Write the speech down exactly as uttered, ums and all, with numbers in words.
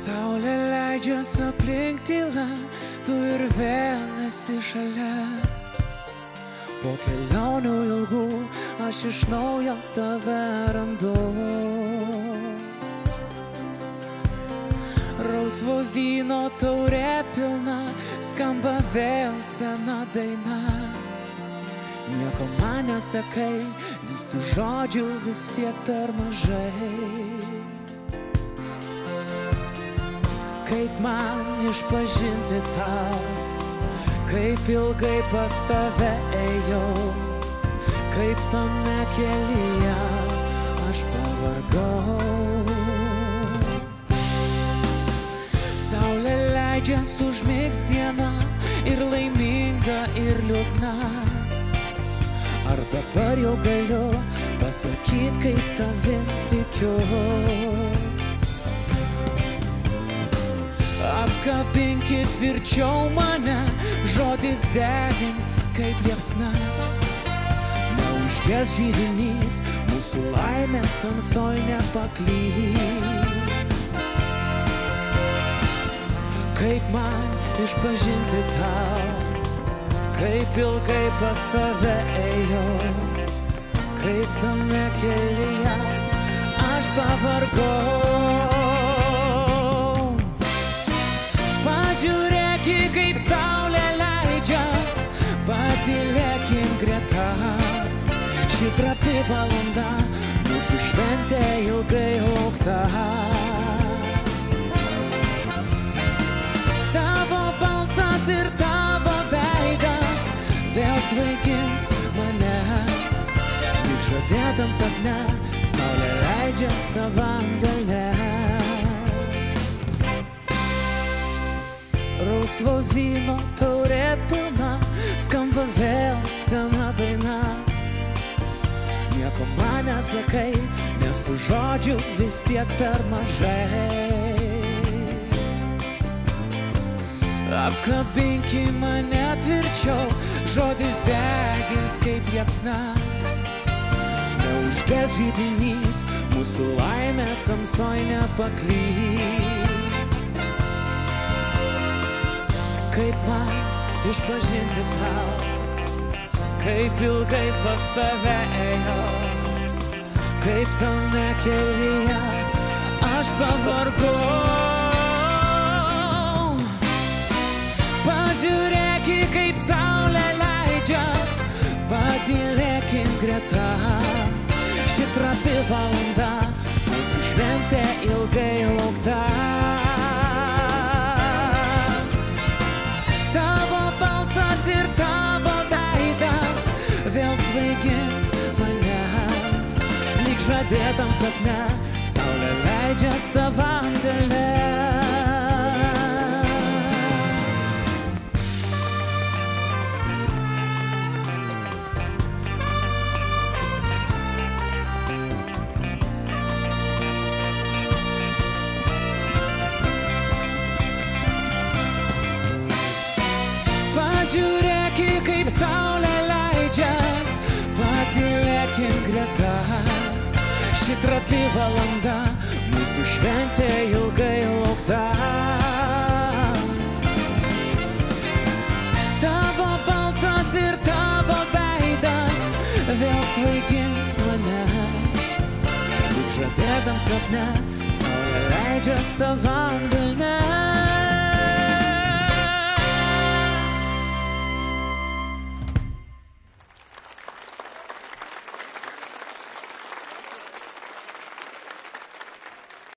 Saulė leidžias aplink tyla, tu ir vėl esi šalia. Po kelionių ilgų aš iš naujo tave randu. Rausvo vyno taurė pilna, skamba vėl sena daina. Nieko man nesakai, nes tų žodžių vis tiek per mažai. Kaip man išpažinti tau, kaip ilgai pas tave ėjau, kaip tame kelyje aš pavargau. Saulė leidžias užmigs diena, ir laiminga, ir liūdna. Ar dabar jau galiu pasakyt, kaip tavim tikiu? Apkabinkit tvirčiau mane, žodis degins kaip liepsna. Neužges židinys, mūsų laimė tamsoj nepaklys. Kaip man išpažinti tau, kaip ilgai pas tave ėjau, kaip tame kelyje aš pavargau. Pažiūrėki, kaip saulė leidžias, patylėkim greta. Ši trapi valanda, mūsų šventė ilgai laukta. Tavo balsas ir tavo veidas vėl svaigins mane. Lyg žadėtam sapne, saulė leidžias tavam delne. Rausvo vyno taurė pilna, skamba vėl sena daina. Nieko man nesakai, nes tų žodžių vis tiek per mažai. Apkabinki mane tvirčiau, žodis degins kaip liepsna. Neužges židinys, mūsų laimė tamsoj nepaklys. Kaip man išpažinti tau, kaip ilgai pas tave ėjau, kaip tame kelyje aš pavargau. Pažiūrėki, kaip saulė leidžias, patylėkim greta. Ši trapi valanda, mūsų šventė ilgai laukta. Tavo balsas ir tavo veidas vėl svaigins mane. Lyg žadėtam sapne, saulė leidžias tavam delne. Pažiūrėki, kaip saulė leidžias, patylėkim greta. Ši trapi valanda, mūsų šventė ilgai laukta. Tavo balsas ir tavo veidas vėl svaigins mane. Lyg žadėtam sapne, saulė leidžias tavam delne.